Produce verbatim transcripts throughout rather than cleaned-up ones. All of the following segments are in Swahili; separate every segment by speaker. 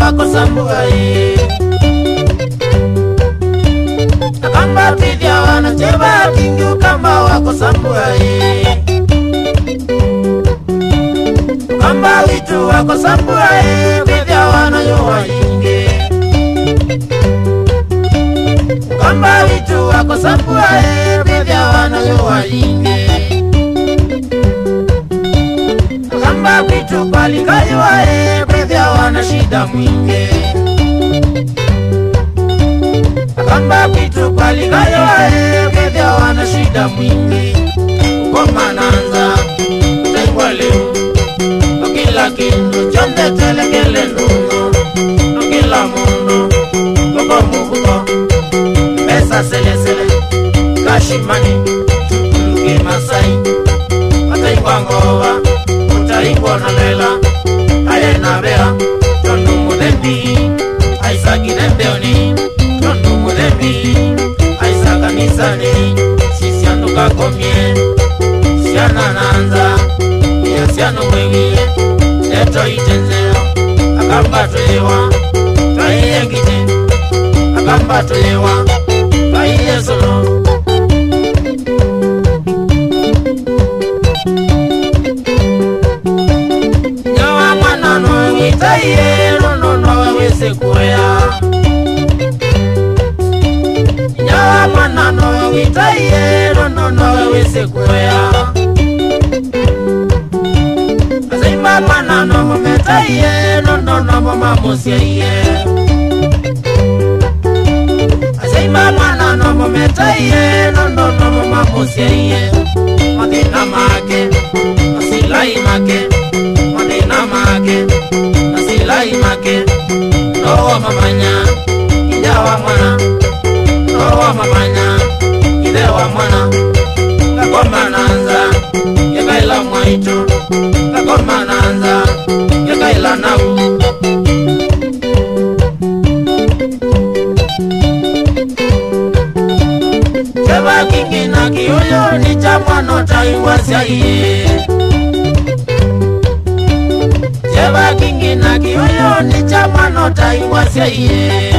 Speaker 1: wako sambuai Akamba tidya wana cheba kingu kamba wako sambuai Kamba witu wako sambuai tidya wana yuwa inge Kamba witu wako sambuai tidya wana yuwa inge Kamba witu pali kayuae tidya wana shida mwinge Kamba kitu pali kayoe Kedya wana shida mwingi Ukoma nanza Utengwa leo Nokila kindu Chonde telekele nduno Nokila mundu Koko muhuko Pesa sele sele Kashimani Tukuluki Masai Wataingwa ngova Utaingwa nalela Aye nabea Chondu mudembi Aisaki nembeoni Aisa kanisani Sisi anduka komye Siana nanza Iya siano mwenye Neto itenzeo Akamba tulewa Twaiye kite Akamba tulewa Twaiye solo Nyawa mwana no Itaiye Nono no wese kuya Mwana no witaye no no wese kuya Azima mwana no metaye no no no mama musiye Azima mwana no metaye no no no mama musiye Madina make asilai make Madina make asilai make No mamanya Injawa mwana Owa mamanya, idewa mwana Kakoma nanza, yakaila mwaitu Kakoma nanza, yakaila nau Cheba kingi na kiuyo ni chamwano taiwasya iye Cheba kingi na kiuyo ni chamwano taiwasya iye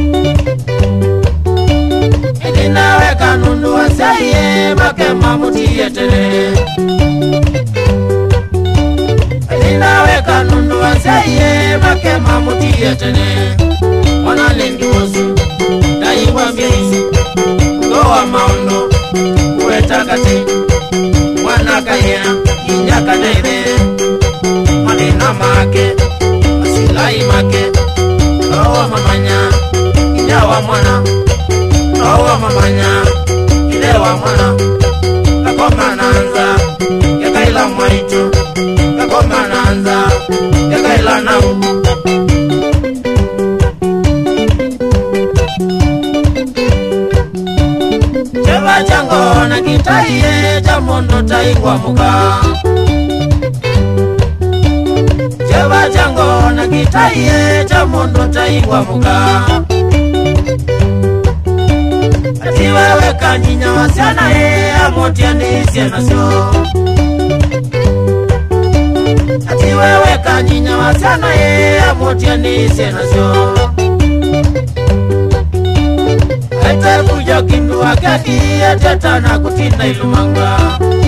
Speaker 1: Nawe kanundu wasaye makema mutiye tele Nawe kanundu wasaye makema mutiye tele Mwana lenduosu Daiwa miezi Gowa maondo Uweta kati Mwana kaya Inyaka nebe Manina make Masilai make Gowa mamanya Inyawa mwana Owa mamanya, idewa mwana Kakoma nanza, yakaila mwaitu Kakoma nanza, yakaila nau Cheba chango na kitaiye Chamondo taingwa muka Cheba chango na kitaiye Chamondo taingwa muka Atiwewe kanyinya wasiana ye Amotia nisiana syo Atiwewe kanyinya wasiana ye Amotia nisiana syo Aite kujo kindu wakaki Ateta na kutina ilumangwa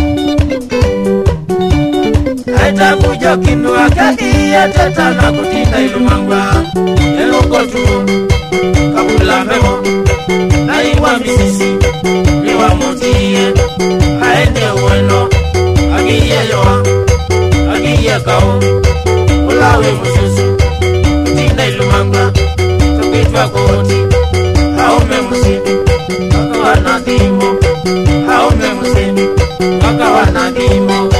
Speaker 1: Aite kujo kindu wakaki Ateta na kutina ilumangwa Elungo tu Kabula memo Naiwa misisi Niwa mutiye Aende uweno Agiye yoa Agiye kao Ulawe mususu Kutina ilumangwa Tukitwa koti Haume musibi Waka wanadimo Haume musibi Waka wanadimo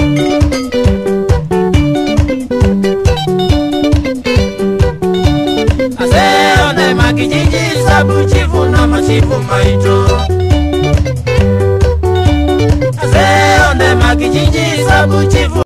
Speaker 1: Aseo nema kijiji Sabu chifu na machifu maito Aseo nema kijiji Sabu chifu